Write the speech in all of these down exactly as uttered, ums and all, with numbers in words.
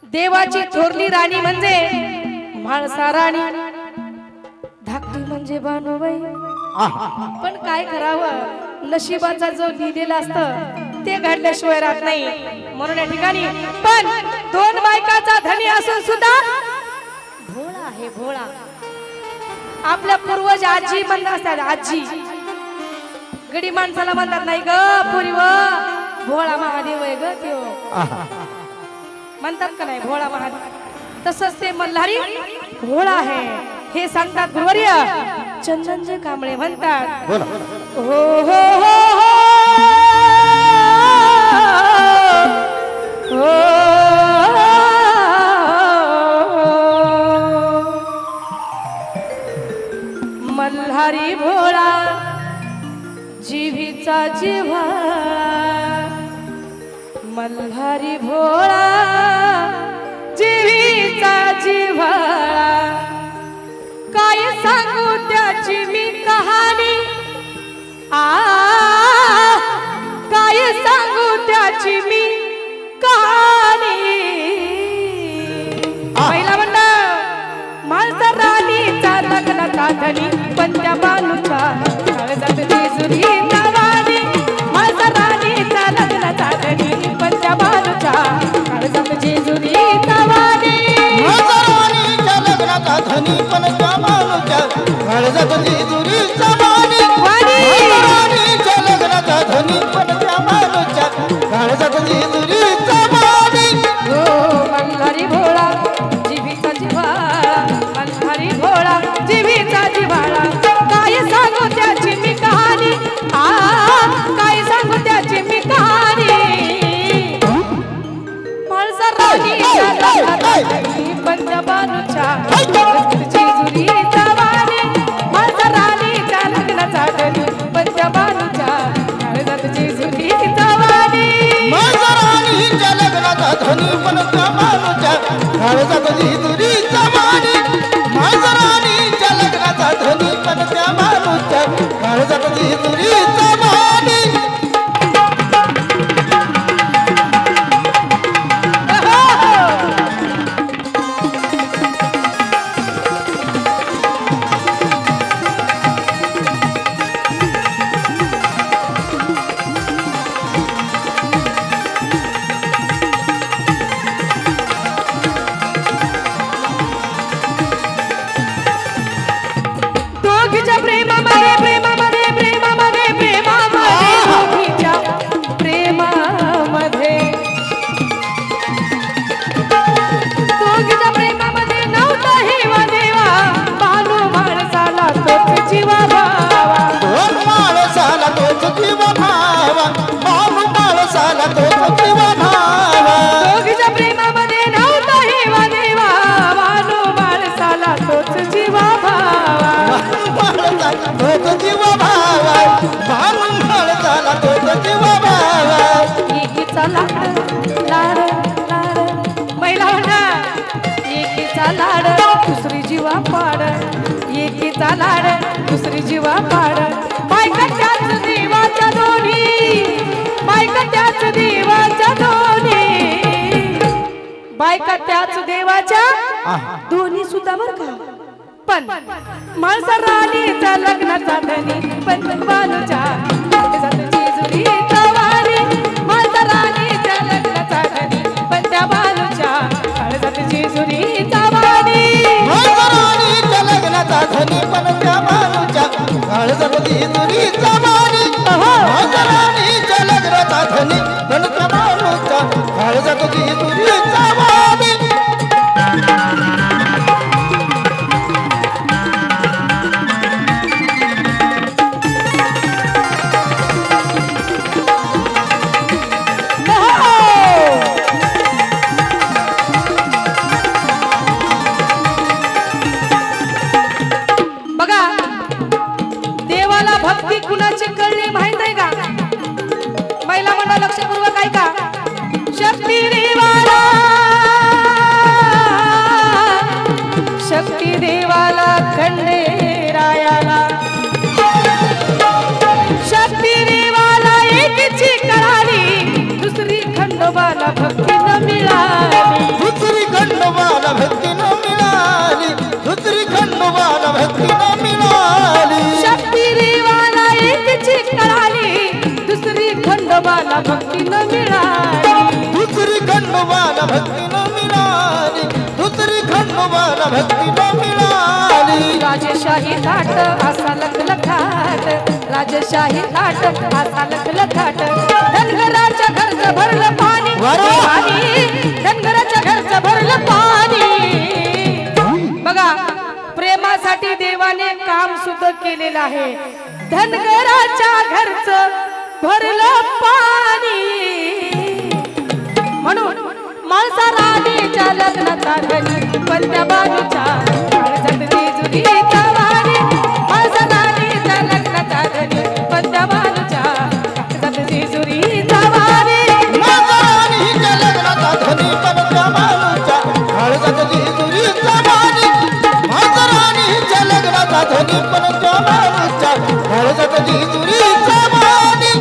देवाची थोरली राणी म्हणजे म्हाळसा राणी, धाकटी म्हणजे बानुबाई। पण काय करावं, नशिबाचा जो लिहिलेला असतं ते घडल्याशिवाय राहत नाही। म्हणून या ठिकाणी पण दोन बायकाचा धनी असून सुद्धा भोळा आहे भोळा। आपल्या पूर्वज आजी म्हणत असतात, आजी गडी माणसाला म्हणतात नाही ग पुरी व भोळा महादेव आहे ग त्यो, म्हणतात का नाही भोळा महादेव। तसंच ते मल्हारी भोळा आहे हे सांगतात गुरुवर्य चंदनजे कांबळे म्हणतात। हो हो हो हो मल्हारी भोळा जीवीचा जिव्हाळा, मल्हारी भोळा जीवीचा जिव्हाळा। काय सांगू त्याची मी कहाणी, आ काय सांगू त्याची मी कहाणी। पहिला म्हणलं म्हाळसा राणीचा लग्नाचा धनी, पण त्या बानूचा काळजात जेजुरीचा वाणी। म्हाळसा राणीचा लग्नाचा धनी, पण त्या बानूच्या काळजात जेजुरीचा वाणी। म्हाळसा राणीच्या लग्नाचा धनी, पण त्या बानूच्या काळजात जेजुरीचा वाणी। म्हाळसा राणीच्या लग्नाचा धनी, पण त्या बानूच्या काळजात जेजुरीचा वाणी। हो मल्हारी भोळा जीवीचा जिव्हाळा, मल्हारी भोळा जीवीचा जिव्हाळा। काय सांगू त्याची मी कहाणी, आ काय सांगू त्याची मी कहाणी। म्हाळसा राणीच्या लग्नाचा धनी, पण त्या बानूच्या जेजुरीचा वाणी। म्हाळसा राणीच्या लग्नाचा धनी, पण त्या बानूच्या काळजात जेजुरीचा वाणी। म्हाळसा राणीच्या लग्नाचा धनी, पण त्या बानूच्या काळजात जेजुरीचा वाणी। म्हाळसा राणीच्या लग्नाचा धनी, पण त्या बानूच्या काळजात जेजुरीचा वाणी। दोघीच्या प्रेमामध्ये प्रेमामध्ये प्रेमामध्ये प्रेमामध्ये दोघीच्या प्रेमामध्ये दोघीच्या प्रेमामध्ये नव्हता हेवा देवा, बानू माणसाला तोच जीवा भावा। दोन माणसाला तोच जीव भावा, बानू माणसाला तोच जीव भावा। दोघीच्या प्रेमामध्ये नव्हता हेवा देवा, बानू माणसाला तोच जीवा भावा। तोच जीव भावा, बानू माणसाला तोच जीव भावा। एकीचा लाड लाड लाड महिला म्हणा, एकीचा लाड दुसरी जीवा पाड, एकीचा लाड दुसरी जीवा पाड। बायका त्याच देवाच्या दोन्ही, बायका त्याच देवाच्या दोन्ही, बायका त्याच देवाच्या दोन्ही सुद्धा बर का। पण म्हाळसा राणीचा लग्नाचा धनी, पण बानूच्या काळजात जेजुरीचा वाणी। म्हाळसा राणीच्या लग्नाचा धनी, पण त्या बानूच्या काळजात जेजुरीचा वाणी। म्हाळसा राणीच्या लग्नाचा धनी, पण त्या बानूच्या काळजात जेजुरीचा वाणी। म्हाळसा राणीच्या लग्नाचा धनी, पण त्या बानूच्या काळजात जेजुरीचा वाणी। खंडोबाला भक्तीनं मिळाली दुसरी खंडोबाला भक्तीनं मिळाली राजशाही थाट असा लखलखाट राजशाही थाट असा लखलखाट धनगराच्या घरचं भरलं पाणी पाणी धनगराच्या घरचं भरलं पाणी बघा प्रेमासाठी देवाने काम सुद्धा केलेलं आहे धनगराच्या घरचं भरलं पाणी म्हणून माळसा राणीच्या लग्नाचा धनी पण त्या बाजूच्या काळजात जेजुरीचा वाणी माळसा राणीच्या लग्नाचा धनी पण त्या बाजूच्या काळजात जेजुरीचा वाणी माळसा राणीच्या लग्नाचा धनी पण त्या बाजूच्या काळजात जेजुरीचा वाणी माळसा राणीच्या लग्नाचा धनी पण त्या बाजूच्या काळजात जेजुरीचा वाणी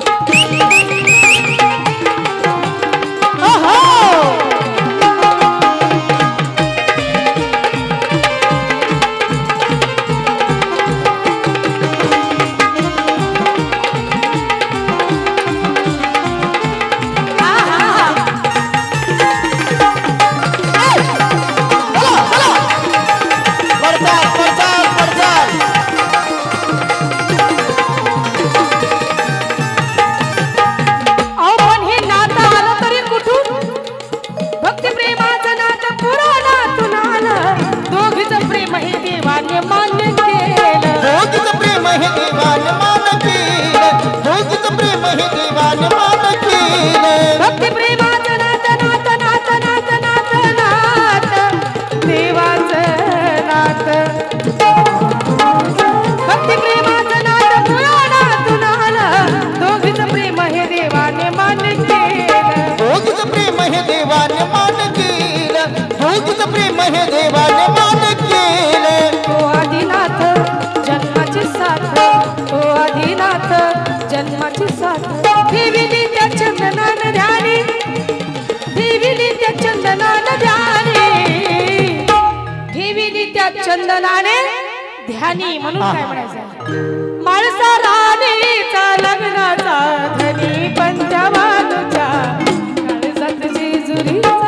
जन्माची साथ देवीनी त्या चंदनान ध्यानी देवीनी त्या चंदनान ध्यानी देवीनी त्या चंदनाने ध्यानी म्हणून काय म्हणायचं माळसा राणीचा लग्नाचा धनी पंचवानुच्या काळजात जेजुरीचा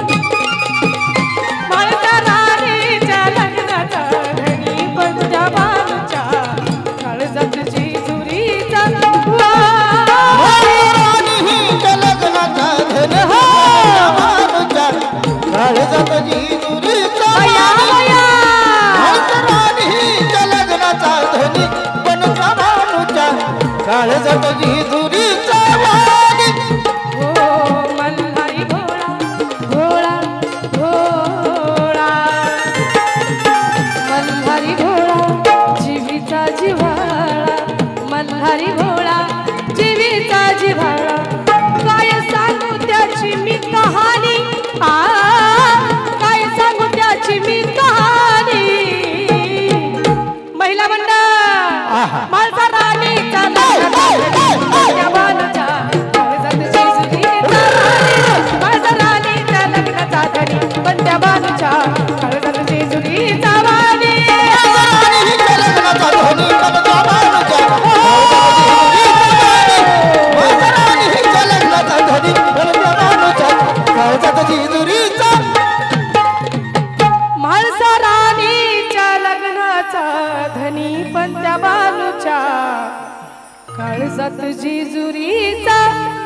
माळसा राणीच्या लग्नाचा धनी पंचवानुच्या काळजात जेजुरीचा काळजात जेजुरीचा राणीच्या लग्नाचा धनी पण त्या बाजूच्या काळजात जेजुरीचा वाणी हो मल्हारी भोळा भोळा भोळा मल्हारी भोळा जीवीचा जिव्हाळा मल्हारी भोळा जीवीचा जिव्हाळा काय सांगू त्याची मी कहाणी आ काय सांगू त्याची मी कहाणी महिला मंडळ माळसा राणीचा लग्नाचा बालूच्या काळजात जेजुरीचा वाणी माळसा राणीच्या लग्नाचा धनी पण त्या बालूच्या काळजात जेजुरीचा वाणी राणीच्या लग्नाचा धनी पण त्या बाजूच्या राणीच्या लग्नाचा धनी पण त्या बाजूच्या काळजात जेजुरीचा माळसा राणीच्या लग्नाचा धनी पण त्या बालूच्या काळजात जेजुरीचा